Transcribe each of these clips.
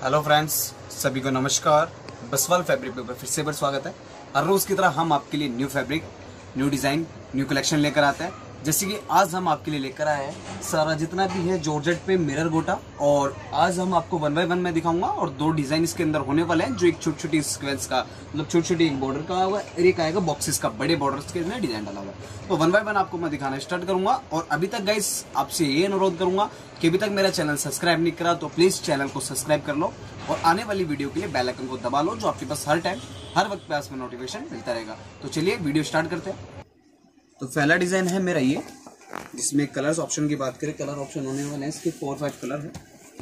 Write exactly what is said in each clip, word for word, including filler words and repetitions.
Hello friends, सभी को नमस्कार। बसवाल फैब्रिक पे फिर से बार स्वागत है। हर रोज की तरह हम आपके लिए new fabric, new design, new collection लेकर आते हैं। जैसे कि आज हम आपके लिए लेकर आए हैं सारा जितना भी है जॉर्जेट पे मिरर गोटा, और आज हम आपको वन बाय वन में दिखाऊंगा और दो डिजाइन इसके अंदर होने वाले हैं, जो एक छोटी छोटी स्क्वेंस का मतलब छोटी छोटी एक बॉर्डर का हुआ और एक आएगा बॉक्सेस का, बड़े बॉर्डर के अंदर डिजाइन डाला हुआ है। तो वन बाय वन आपको मैं दिखाना स्टार्ट करूंगा। और अभी तक गाइस आपसे ये अनुरोध करूंगा कि अभी तक मेरा चैनल सब्सक्राइब नहीं करा तो प्लीज चैनल को सब्सक्राइब कर लो और आने वाली वीडियो के लिए बेल आइकन को दबा लो, जो आपके पास हर टाइम हर वक्त पे में नोटिफिकेशन मिलता रहेगा। तो चलिए वीडियो स्टार्ट करते हैं। तो पहला डिजाइन है मेरा ये, जिसमें कलर्स ऑप्शन की बात करें, कलर ऑप्शन होने वाले हैं इसके फोर फाइव कलर है।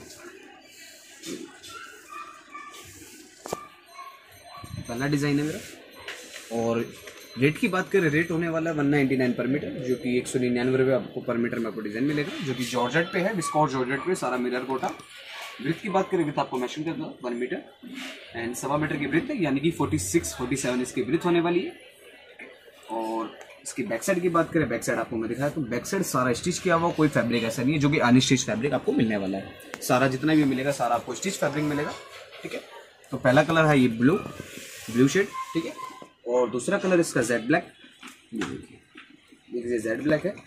पहला डिजाइन है मेरा। और रेट की बात करें, रेट होने वाला है वन नाइनटी नाइन पर मीटर, जो कि एक सौ निन्यानवे रुपये आपको पर मीटर में आपको डिजाइन मिलेगा, जो कि जॉर्जेट पे है, विस्कोस जॉर्जेट पे सारा मिरर कोटा। ब्रिथ की बात करें, ब्रिथ आपको मैशिंग कर दो वन मीटर एंड सवा मीटर की ब्रिथ है, यानी कि फोर्टी सिक्स फोर्टी सेवन इसकी ब्रिथ होने वाली है। और इसकी बैक साइड की बात करें, बैक साइड आपको मैं दिखाया तो बैक साइड सारा स्टिच किया हुआ, कोई फैब्रिक ऐसा नहीं है जो कि अनस्टिच फैब्रिक आपको मिलने वाला है। सारा जितना भी मिलेगा सारा आपको स्टिच फैब्रिक मिलेगा, ठीक है। तो पहला कलर है ये ब्लू ब्लू शेड, ठीक है। और दूसरा कलर इसका जेड ब्लैक, ये देखिए ये जेड ब्लैक है।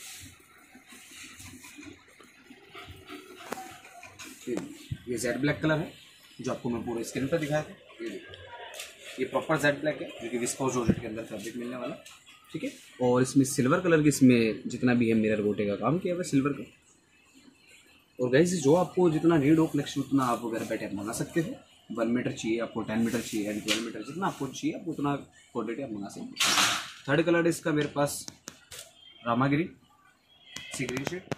ये जेड ब्लैक कलर है जो आपको मैं पूरे स्क्रीन पर दिखाया था। ये देखिए ये प्रॉपर जेड ब्लैक है, जो कि विस्कोस जॉर्जेट के अंदर फैब्रिक मिलने वाला, ठीक है। और इसमें सिल्वर कलर की इसमें जितना भी है मिरर गोटे का काम किया हुआ है सिल्वर का। और गाइस जो आपको जितना नीड हो कलेक्शन उतना आप वगैरह बैठे आप मंगा सकते हो। वन मीटर चाहिए आपको, टेन मीटर चाहिए एंड ट्वेल्व मीटर, जितना आपको चाहिए आप उतना क्वान्टिटी आप मंगा सकते हो। थर्ड कलर इसका मेरे पास Rama green, sea green shade.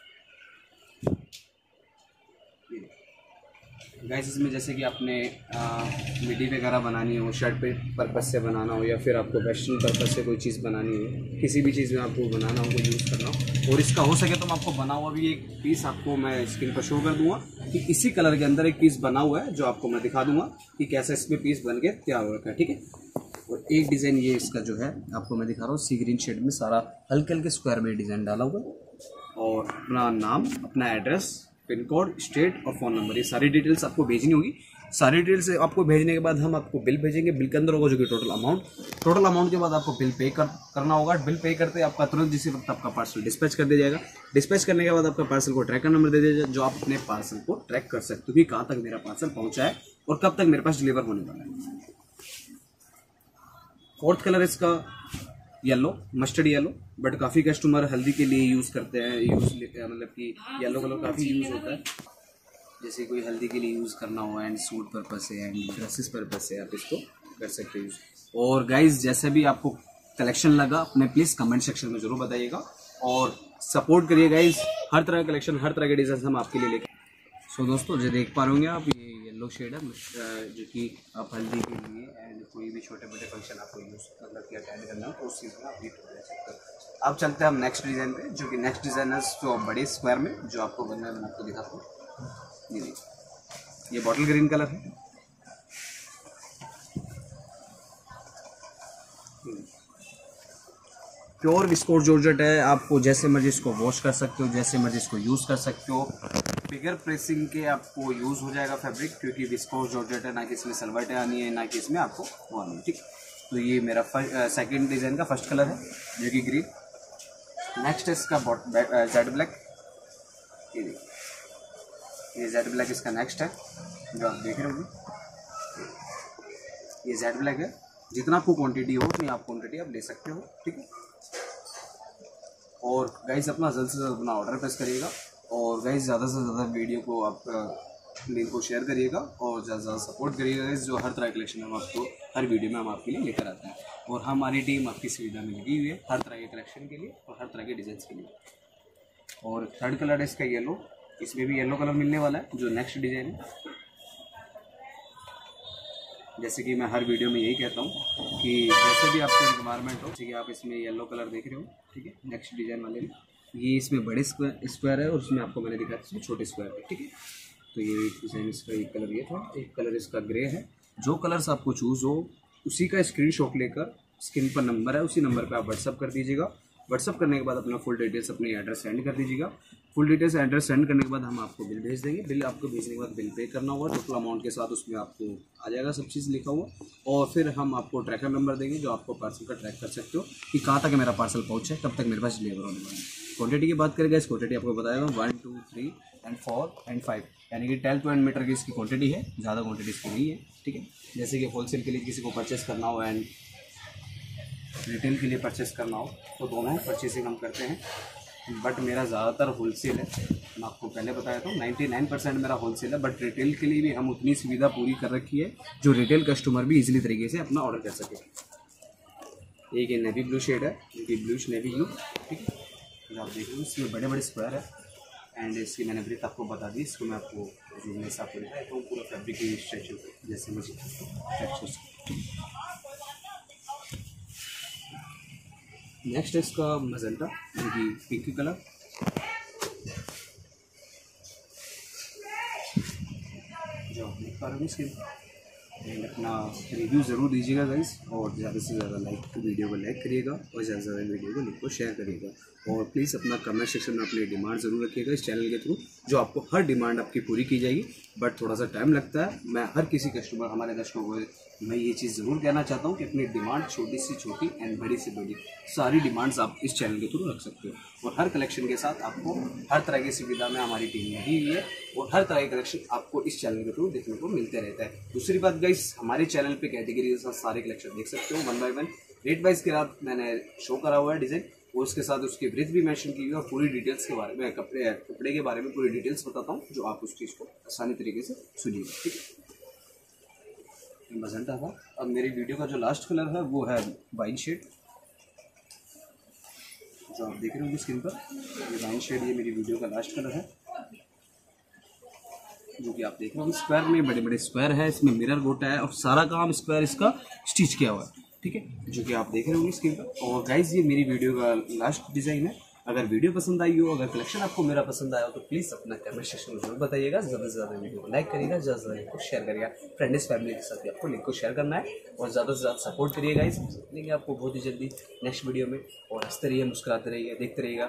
Guys इसमें जैसे कि आपने मिडी वगैरह बनानी हो, शर्ट पे पर्पज से बनाना हो, या फिर आपको वेस्टर्न पर्पज से कोई चीज़ बनानी हो, किसी भी चीज़ में आपको बनाना हो, कोई यूज़ करना हो, और इसका हो सके तो मैं आपको बना हुआ भी एक पीस आपको मैं स्क्रीन पर शो कर दूंगा कि इसी कलर के अंदर एक पीस बना हुआ है, जो आपको मैं दिखा दूंगा कि कैसा इसमें पीस बन के तैयार हो रखा है, ठीक है। और एक डिज़ाइन ये इसका जो है आपको मैं दिखा रहा हूँ, सी ग्रीन शेड में सारा हल्के हल्के स्क्वायर में डिज़ाइन डाला हुआ है। और अपना नाम, अपना एड्रेस, पिन कोड, स्टेट और फोन नंबर, ये सारी डिटेल्स आपको भेजनी होगी। सारी डिटेल्स आपको भेजने के बाद हम आपको बिल भेजेंगे। बिल के अंदर होगा जो कि टोटल अमाउंट, टोटल अमाउंट के बाद आपको बिल पे कर करना होगा। बिल पे करते आपका तुरंत जिस वक्त आपका पार्सल डिस्पैच कर दिया जाएगा। डिस्पैच करने के बाद आपका पार्सल को ट्रैकर नंबर दे दिया जाएगा, जो आप अपने पार्सल को ट्रैक कर सकते हो कि कहाँ तक मेरा पार्सल पहुंचा है और कब तक मेरे पास डिलीवर होने वाला है। फोर्थ कलर इसका येलो, मस्टर्ड येलो, बट काफ़ी कस्टमर हल्दी के लिए यूज़ करते हैं, यूज़ मतलब कि येलो कलर काफ़ी यूज़ होता है, जैसे कोई हल्दी के लिए यूज़ करना हो एंड सूट पर्पस से एंड ड्रेसेस पर्पस से आप इसको कर सकते हो यूज़। और गाइज जैसे भी आपको कलेक्शन लगा अपने प्लीज़ कमेंट सेक्शन में ज़रूर बताइएगा और सपोर्ट करिए गाइज। हर तरह का कलेक्शन, हर तरह के डिज़ाइन हम आपके लिए लेके। सो दोस्तों जो देख पा रहे होंगे आप, ये येलो शेड है जो कि आप हल्दी के लिए एंड कोई भी छोटे मोटे फंक्शन आपको यूज़ मतलब कि अटेंड करना हो तो उस चीज़ में आप यूज कर सकते हो। अब चलते हैं हम नेक्स्ट डिज़ाइन पे, जो कि नेक्स्ट डिज़ाइन है जो बड़े स्क्वायर में, जो आपको बनना है मैं आपको दिखाता हूँ। ये देखिए ये बॉटल ग्रीन कलर है। प्योर विस्कोस जॉर्जेट है, आपको जैसे मर्जी इसको वॉश कर सकते हो, जैसे मर्जी इसको यूज़ कर सकते हो। बिगर प्रेसिंग के आपको यूज़ हो जाएगा फैब्रिक, क्योंकि विस्कोस जॉर्जेट है, ना कि इसमें सलवटें आनी है, ना कि इसमें आपको वो आनी है, ठीक। तो ये मेरा सेकंड डिज़ाइन का फर्स्ट कलर है जो कि ग्रीन। नेक्स्ट है इसका जेड ब्लैक, ये देखिए ये जेड ब्लैक इसका नेक्स्ट है जो आप देख रहे होंगे। ये जेड ब्लैक है, जितना आपको क्वांटिटी हो उतनी आप क्वांटिटी आप ले सकते हो, ठीक है। और गाइस अपना जल्द से जल्द अपना ऑर्डर प्लेस करिएगा, और गाइस ज़्यादा से ज़्यादा वीडियो को आप लिंक को शेयर करिएगा और ज़्यादा से ज़्यादा सपोर्ट करिएगा गाइस। जो हर तरह के कलेक्शन हम आपको हर वीडियो में हम आपके लिए लेकर आते हैं, और हमारी टीम आपकी सुविधा में लगी हुई है हर तरह के कलेक्शन के लिए और हर तरह के डिज़ाइन के लिए। और थर्ड कलर है इसका येलो, इसमें भी येलो कलर मिलने वाला है जो नेक्स्ट डिज़ाइन है। जैसे कि मैं हर वीडियो में यही कहता हूँ कि जैसे भी आपको रिक्वायरमेंट हो, ठीक है, आप इसमें येलो कलर देख रहे हो, ठीक है। नेक्स्ट डिज़ाइन वाले में ये इसमें बड़े स्क्वायर स्क्वायर है और उसमें आपको मैंने दिखाया इसमें छोटे स्क्वायर है, ठीक है। तो ये डिज़ाइन इसका एक कलर ये था, एक कलर इसका ग्रे है। जो कलर्स आपको चूज़ हो उसी का स्क्रीनशॉट लेकर स्क्रीन पर नंबर है, उसी नंबर पर आप व्हाट्सअप कर दीजिएगा व्हाट्सअप करने के बाद अपना फुल डिटेल्स अपनी एड्रेस सेंड कर दीजिएगा। फुल डिटेल्स एड्रेस सेंड करने के बाद हम आपको बिल भेज देंगे। बिल आपको भेजने के बाद बिल पे करना होगा टोटल अमाउंट के साथ, उसमें आपको आ जाएगा सब चीज़ लिखा हुआ। और फिर हम आपको ट्रैकर नंबर देंगे जो आपको पार्सल का ट्रैक कर सकते हो कि कहाँ तक मेरा पार्सल पहुँचे, कब तक मेरे पास डिलीवर होने वाला है। क्वांटिटी की बात करेगा, इस क्वांटिटी आपको बताएगा one two three and four and five, यानी कि टेन ट्वेंटी मीटर की इसकी क्वांटिटी है, ज़्यादा क्वांटिटी इसकी नहीं है। ठीक है, जैसे कि होलसेल के लिए किसी को परचेस करना हो एंड रिटेल के लिए परचेस करना हो तो दोनों परचेसिंग हम करते हैं, बट मेरा ज़्यादातर होलसेल है। मैं आपको पहले बताया था नाइन्टी नाइन परसेंट मेरा होलसेल है, बट रिटेल के लिए भी हम उतनी सुविधा पूरी कर रखी है जो रिटेल कस्टमर भी इजीली तरीके से अपना ऑर्डर कर सके। एक ये नेवी ब्लू शेड है, ये ब्लूश नेवी ब्लू। ठीक है, जो आप देख रहे हो इसमें बड़े बड़े स्क्वायर है एंड इसकी मैंने ब्रीथ आपको बता दी। इसको मैं आपको जो मेरे साथ दिखाया तो पूरा फैब्रिक की स्ट्रेचू जैसे मुझे नेक्स्ट है इसका मजेंटा, यानी पिंक कलर। जो आप देख पा रहे हो इसके एंड अपना रिव्यू ज़रूर दीजिएगा गाइस, और ज़्यादा से ज़्यादा लाइक वीडियो को लाइक करिएगा और ज़्यादा से ज़्यादा वीडियो को लिंक को शेयर करिएगा। और प्लीज़ अपना कमेंट सेक्शन में अपनी डिमांड ज़रूर रखिएगा इस चैनल के थ्रू, जो आपको हर डिमांड आपकी पूरी की जाएगी, बट थोड़ा सा टाइम लगता है। मैं हर किसी कस्टमर हमारे दर्शकों को मैं ये चीज़ ज़रूर कहना चाहता हूँ कि अपनी डिमांड छोटी सी छोटी एंड बड़ी से बड़ी सारी डिमांड्स आप इस चैनल के थ्रू रख सकते हो। और हर कलेक्शन के साथ आपको हर तरह की सुविधा में हमारी टीम लगी हुई है और हर तरह के कलेक्शन आपको इस चैनल के थ्रू देखने को मिलते रहता है। दूसरी बात गाइस, हमारे चैनल पे कैटेगरी के साथ सारे कलेक्शन देख सकते हो one by one, rate wise के साथ मैंने शो करा हुआ है डिज़ाइन, और उसके साथ उसकी ब्रीथ भी मेंशन की हुई है और पूरी डिटेल्स के बारे में कपड़े कपड़े के बारे में पूरी डिटेल्स बताता हूँ, जो आप उस चीज़ को आसानी तरीके से सुनिएगा। ठीक है, मजेंटा था। अब मेरी वीडियो का जो लास्ट कलर है वो है वाइन शेड, जो आप देख रहे होंगे स्क्रीन पर, ये वाइन शेड ये मेरी वीडियो का लास्ट कलर है, जो कि आप देख रहे हो स्क्वायर में बड़े बड़े स्क्वायर है, इसमें मिरर गोटा है और सारा काम स्क्वायर इसका स्टिच किया हुआ है। ठीक है, जो कि आप देख रहे होंगे स्क्रीन पर। और गाइज ये मेरी वीडियो का लास्ट डिज़ाइन है। अगर वीडियो पसंद आई हो, अगर कलेक्शन आपको मेरा पसंद आया हो, तो प्लीज़ अपना कमेंट सेक्शन में जरूर बताइएगा। ज़्यादा से ज़्यादा वीडियो को लाइक करिएगा, ज़्यादा से ज़्यादा लिंक को शेयर करिएगा, फ्रेंड्स फैमिली के साथ भी आपको लिंक को शेयर करना है और ज़्यादा से ज़्यादा सपोर्ट करिएगा। इस मिलेंगे आपको बहुत ही जल्दी नेक्स्ट वीडियो में, और हंसते रहिए, मुस्कुराते रहिए, देखते रहिएगा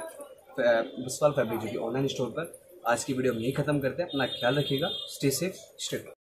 बसपाल फैब्रिक जो कि ऑनलाइन स्टोर पर। आज की वीडियो हम यही खत्म करते हैं। अपना ख्याल रखिएगा, स्टे सेफ, स्टे